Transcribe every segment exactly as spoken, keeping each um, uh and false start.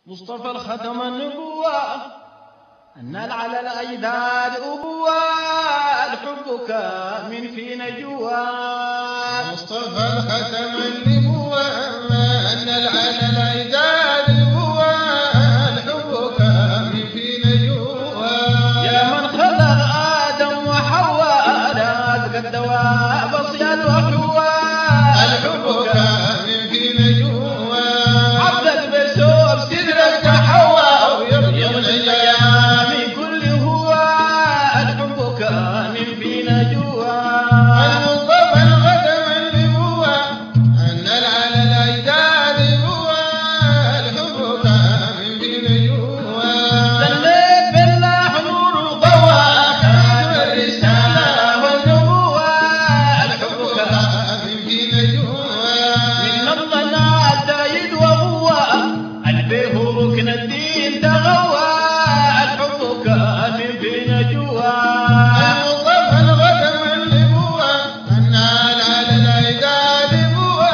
مصطفى الختم النبوة نال على الأجداد أبوة الحبك من فينا جوا. مصطفى الختم النبوة نال على الأجداد أبوة الحبك من فينا جوا. يا من خلق آدم وحواء لا الدواء بصياد وحواء الحبك من فينا جوا. عبدك بسوق سدرك حواء ويرجع الأيام كل هو الحبك من فينا جوا. المصطفى الختم النبوة نال على الأجداد أبوة الحبك من فينا جوا. سليت بالله نور وضوى خاتم الرسالة والنبوة الحبك من فينا جوا. من نبضنا التايد وهو البيه ركن الدين تغوى الحبك من فينا جوا. المصطفى الختم النبوة نال على الأجداد أبوة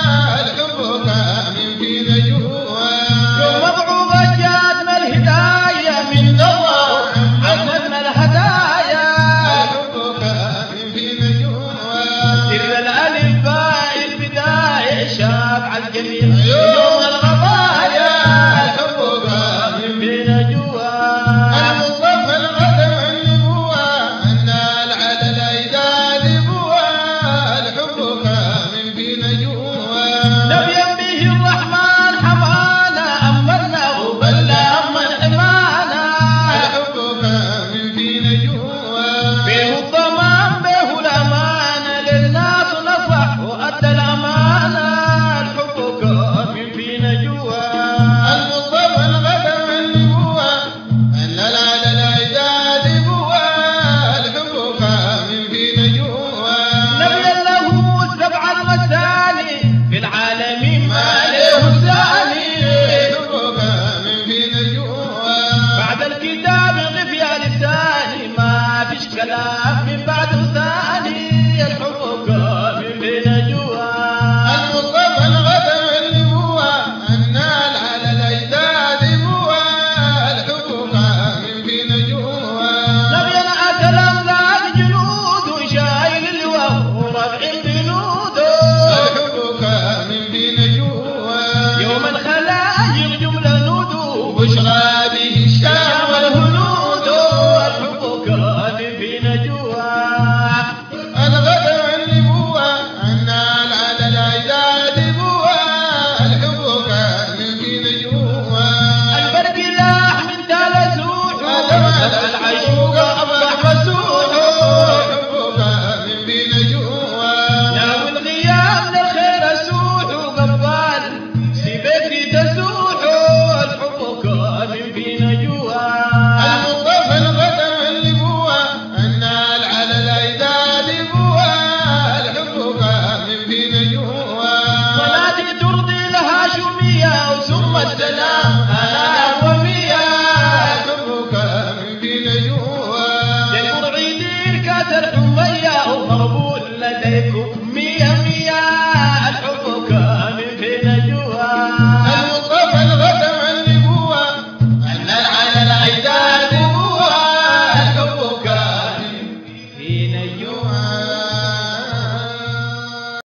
الحبك من فينا جوا. يوم مضعوبة جاتنا الهداية من الله عمتنا الهدايا الحبك من فينا جوا. سر الألف باء البداية شاب على الجميع يوم الغضايا الحبك من فينا جوا. المصطفى الختم النبوة نال على الأجداد أبوة الحبك من فينا جوا. نبيا به الرحمن حمانا أمرنا وبلا من حمانا الحبك من فينا جوا. به الضمان به الأمانة للناس نصح وأدى الأمانة الحبك من فينا جوا. المصطفى الختم النبوة نال على الأجداد أبوة الحبك من فينا جوا. نبيا له سبع المثاني في العالمين ما له ثاني الحبك من فينا جوا. بعد الكتاب غف يا لساني ما فيش كلام من بعد ثاني الحبك من فينا جوا. المصطفى الختم النبوة نال على الأجداد أبوة الحبك من فينا جوا. نبيا أتى الأملاك جنود وشايل اللواء ورفع جنوده الحبك من فينا جوا. يوم الخلايق جملة نودو بشرى